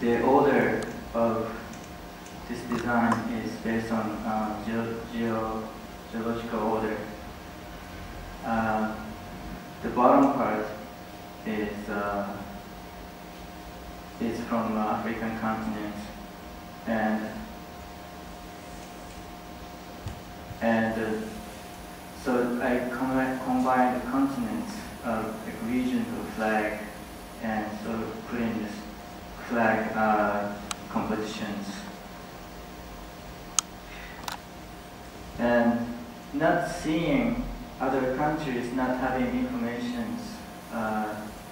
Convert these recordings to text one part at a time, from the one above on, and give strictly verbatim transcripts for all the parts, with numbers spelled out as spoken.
the order of this design is based on uh, geo geo geological order. Uh, the bottom part is uh, is from uh, African continent, and and uh, so I combine combine the continents of like regions of flag and sort of put in this flag uh, compositions. And not seeing other countries, not having information uh,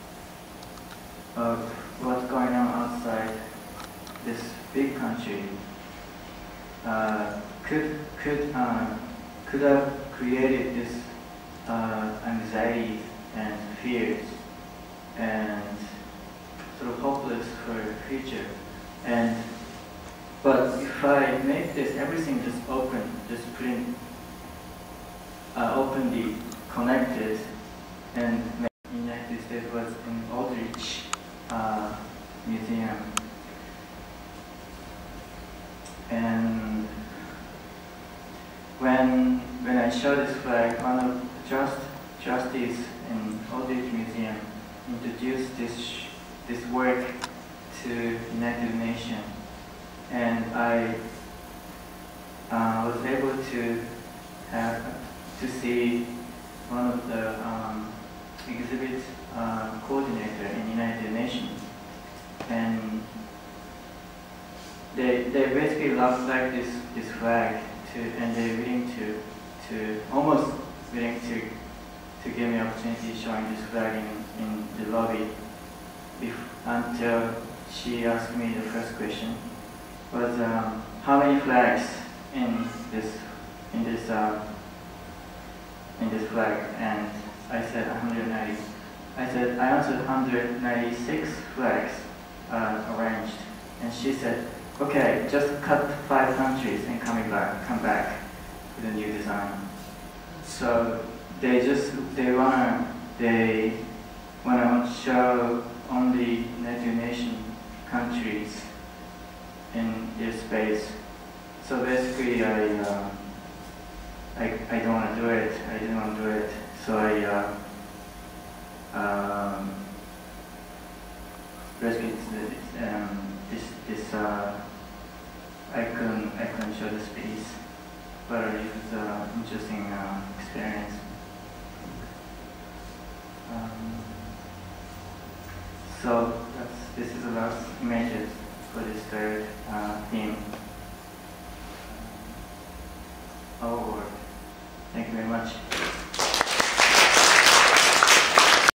of what's going on outside this big country uh, could could uh, could have created this uh, anxiety and fears and sort of hopeless for the future. And but if I make this everything just open, just print, uh, openly connected, and in the United States was in Aldrich uh, Museum, and when when I show this flag, one of the just trustees in Aldrich Museum introduced this sh this work to United Nations, and I uh, was able to have to see one of the um, exhibit uh, coordinator in United Nations, and they they basically love like this this flag to, and they're willing to to almost willing to to give me opportunity showing this flag in in the lobby. If, until she asked me the first question was um, how many flags in this in this uh, in this flag, and I said one hundred ninety. I said I answered one hundred ninety-six flags uh, arranged, and she said, "Okay, just cut five countries and coming back, come back with a new design." So they just they wanna they wanna show only United Nations countries in their space. So basically, I uh, I I don't want to do it. I didn't want to do it. So I uh, um, basically um, this this uh, I couldn't I couldn't show this piece, but it was an interesting uh, experience. Um, So that's, this is the last images for this third uh, theme. Our work. Thank you very much.